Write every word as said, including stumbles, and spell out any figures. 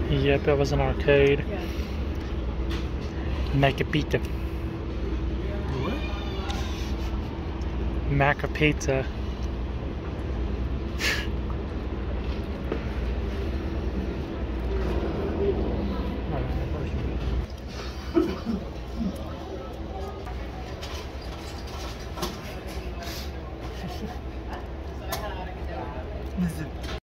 Yep, it was an arcade. Yeah. Maca Pizza. What? Maca Pizza. Is it